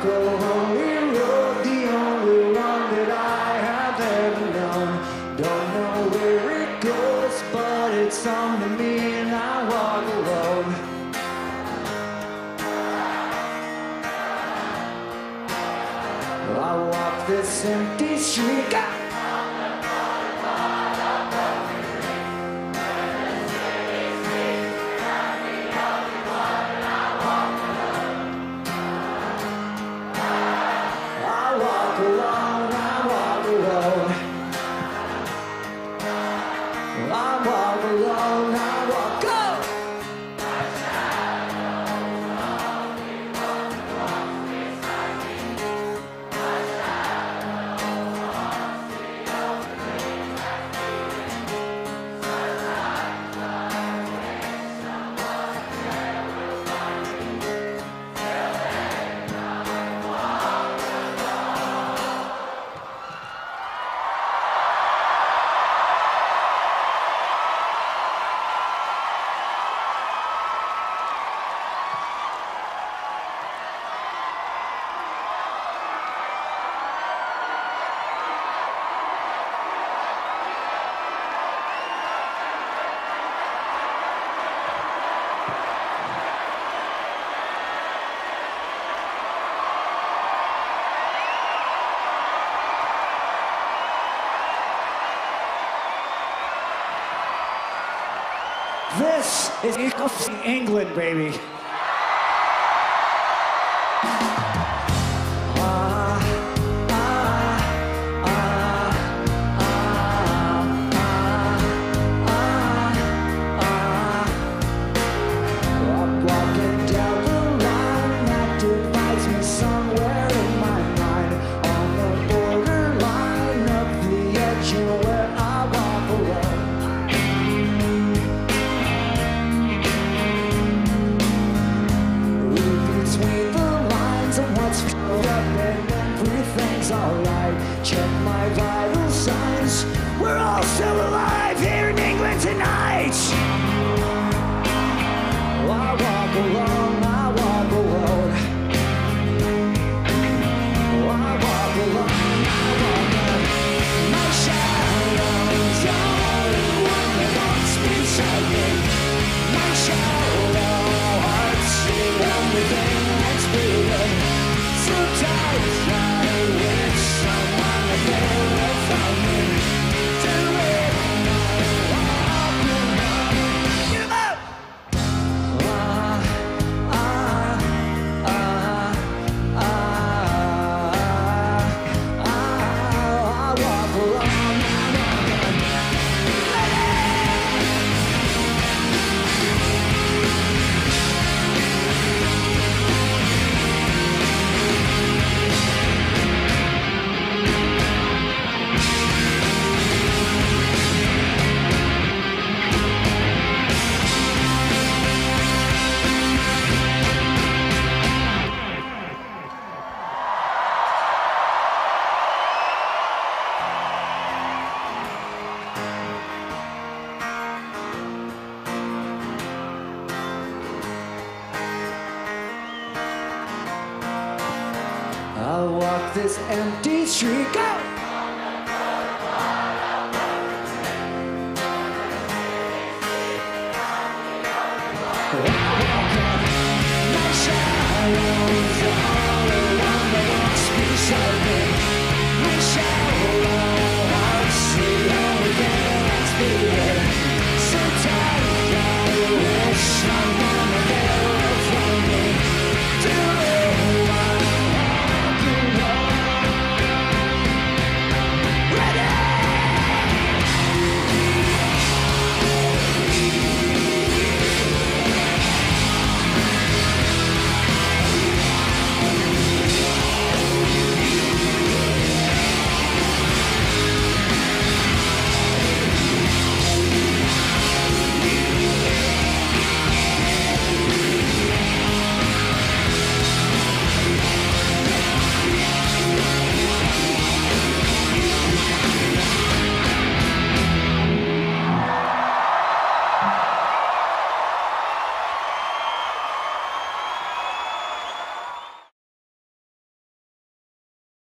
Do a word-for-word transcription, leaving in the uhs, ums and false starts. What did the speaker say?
a lonely road, the only one that I have ever known. Don't know where it goes, but it's on to me and I walk alone. I walk this empty street. I walk alone, I walk alone. I walk alone, I walk, go! This is England, baby. Alright, check my vital signs. We're all still alive here in England tonight. I walk alone, I walk alone. I walk alone, I walk alone. My shadow's the only one that walks beside me. My shadow heart's the only thing that's beating. Sometimes I wish someone would never find me. Do it, walk alone. Give up! Ah, ah, ah, ah, ah, I walk alone, I walk alone. I'll walk this empty street. Go!